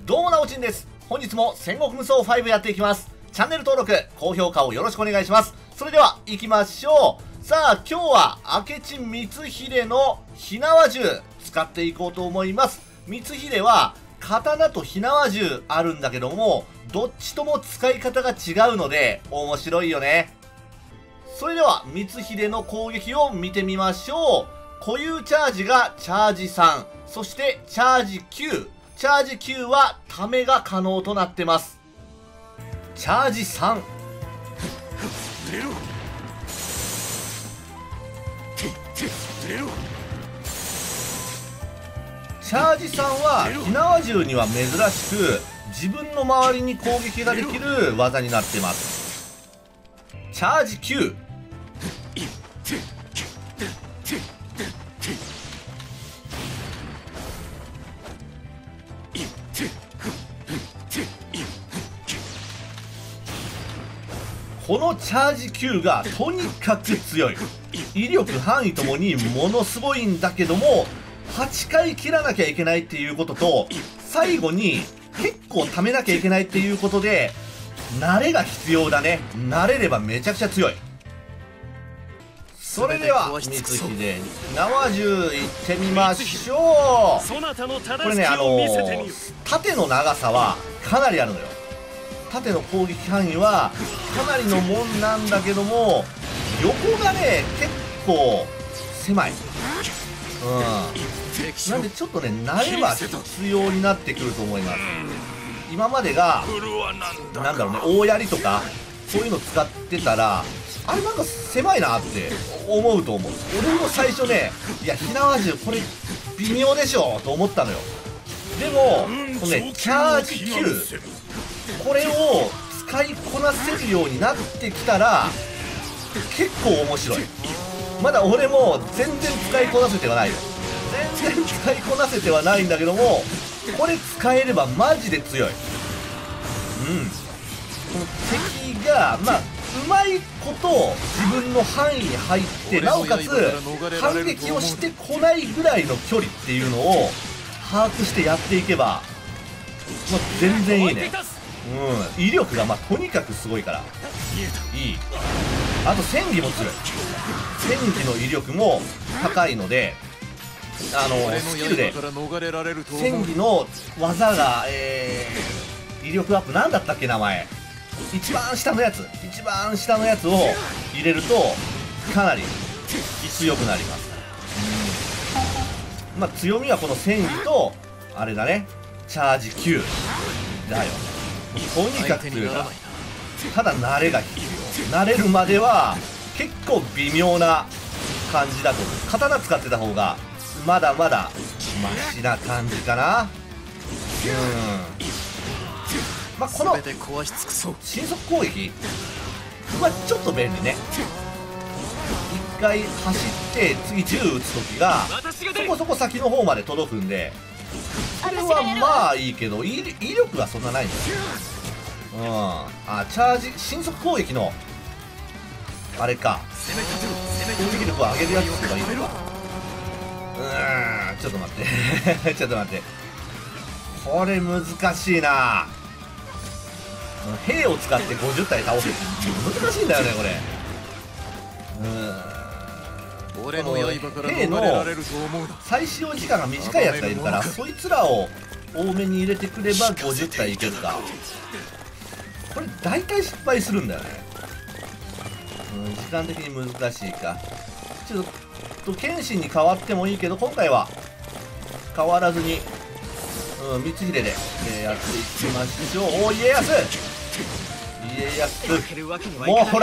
どうもなおちんです。本日も戦国無双5やっていきます。チャンネル登録、高評価をよろしくお願いします。それでは行きましょう。さあ今日は明智光秀の火縄銃使っていこうと思います。光秀は刀と火縄銃あるんだけども、どっちとも使い方が違うので面白いよね。それでは光秀の攻撃を見てみましょう。固有チャージがチャージ3、そしてチャージ9。チャージ9はためが可能となってます。チャージ3。チャージ3は火縄銃には珍しく自分の周りに攻撃ができる技になってます。チャージ9。このチャージ9がとにかく強い。威力範囲ともにものすごいんだけども、8回切らなきゃいけないっていうことと、最後に結構貯めなきゃいけないっていうことで慣れが必要だね。慣れればめちゃくちゃ強い。それでは光秀火縄銃いってみましょう。これね、縦の長さはかなりあるのよ。縦の攻撃範囲はかなりのもんなんだけども、横がね結構狭い。なんでちょっとね慣れは必要になってくると思います。今までがなんだろうね、大槍とかそういうの使ってたら、あれなんか狭いなって思うと思う。俺も最初ね、いや火縄銃これ微妙でしょと思ったのよ。でもこのねチャージ9、これを使いこなせるようになってきたら結構面白い。まだ俺も全然使いこなせてはないよ。全然使いこなせてはないんだけども、これ使えればマジで強い。この敵がうまいこと自分の範囲に入って、なおかつ反撃をしてこないぐらいの距離っていうのを把握してやっていけば、全然いいね。威力がとにかくすごいからいい。あと戦技も強い。戦技の威力も高いので、スキルで戦技の技が、威力アップなんだったっけ名前、一番下のやつを入れるとかなり強くなります。強みはこの戦技とあれだね、チャージ9だよ。とにかく強いから。ただ慣れが必要。慣れるまでは結構微妙な感じだと思う。刀使ってた方がまだまだマシな感じかな。この新速攻撃ちょっと便利ね。一回走って次銃撃つ時がそこそこ先の方まで届くんで、それはいいけど威力はそんなないんだよ。チャージ新速攻撃のあれか、攻撃力を上げるやつとかいいのか。ちょっと待ってちょっと待って、これ難しいな。兵を使って50体倒せるって難しいんだよねこれ。兵の再使用時間が短いやつがいるから、そいつらを多めに入れてくれば50体いけるか。これ大体失敗するんだよね。時間的に難しいか。ちょっと謙信に変わってもいいけど、今回は変わらずに光秀でやっていきましょう。家康もうほら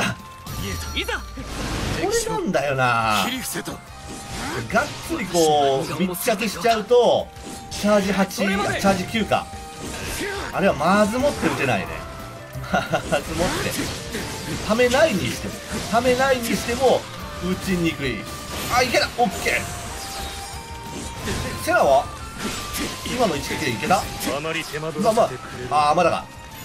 これなんだよな。がっつりこう密着しちゃうとチャージ8、チャージ9か、あれはまずもって打てないね。まずもってためないにしても打ちにくい。いけた。オッケー。セナは今の一撃でいけた。まだか。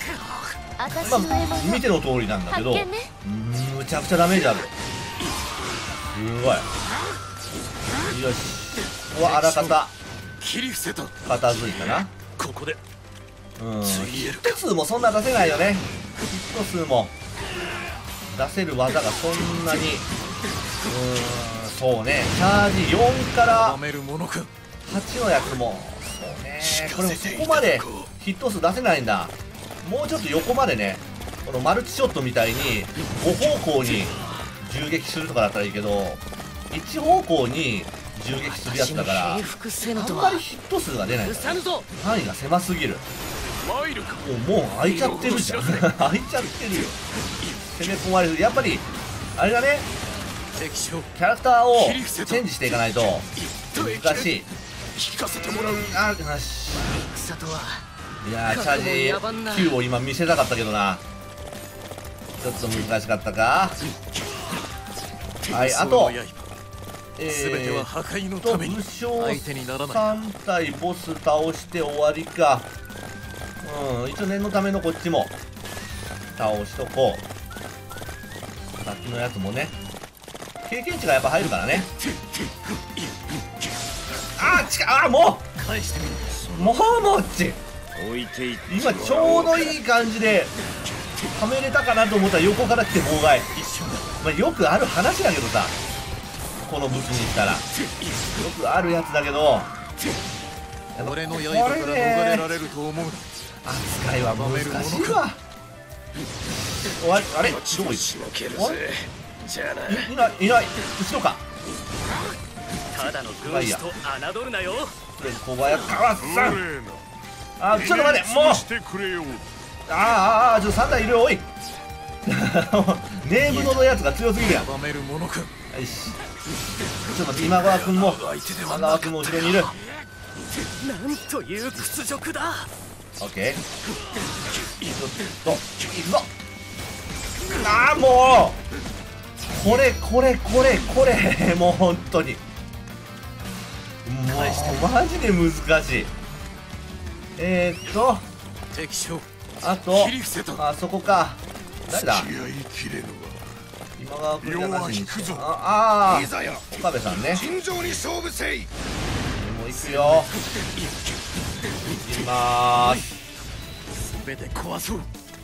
見ての通りなんだけど、むちゃくちゃダメージある。すごい。よし。あらかた片付いたな。 ヒット数もそんな出せないよね。ヒット数も出せる技がそんなに、そうね、チャージ4から8のやつも、そうね、これもそこまでヒット数出せないんだ。もうちょっと横までね、このマルチショットみたいに5方向に銃撃するとかだったらいいけど、1方向に銃撃するやつだから、あんまりヒット数が出ないから、ね、範囲が狭すぎる。もう開いちゃってるじゃん。開いちゃってるよ。攻め込まれる。やっぱりあれだね、キャラクターをチェンジしていかないと難しい。あ、よし。いやー、チャージ9を今見せたかったけどな、ちょっと難しかったか。はい、あと武将3体ボス倒して終わりか。一応念のためのこっちも倒しとこう。さっきのやつもね、経験値がやっぱ入るからね。もっち今ちょうどいい感じではめれたかなと思ったら横から来て妨害。よくある話だけどさ、この武器にしたらよくあるやつだけど、これね、扱いは難しいわ。あれ、どこいない、後ろか。 ただの軍師と侮るなよ。 小早川さん、ちょっと待って、もうちょっと3体いるよ、おい。ネームのやつが強すぎるやん。よし、ちょっと待って、今川君も今川君も後ろにいる。 なんという屈辱だ。 オッケー、ちょっといくぞ。もうこれもう本当にもうマジで難しい。あとそこか。誰だ、今川君じゃなしにして、岡部さんね。もう行くよ、行きまーす。 全て壊そう。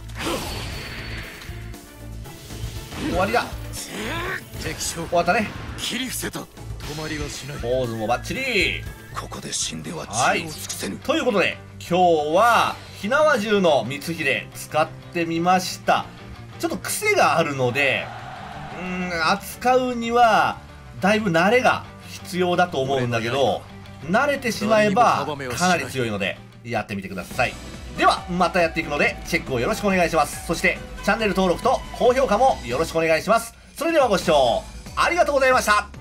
終わりだ。終わったね。ポーズもバッチリ。 ここで死んでは知恵を尽くせぬ。ということで今日は火縄銃の光秀使ってみました。ちょっと癖があるので、扱うにはだいぶ慣れが必要だと思うんだけど、慣れてしまえばかなり強いのでやってみてください。ではまたやっていくのでチェックをよろしくお願いします。そしてチャンネル登録と高評価もよろしくお願いします。それではご視聴ありがとうございました。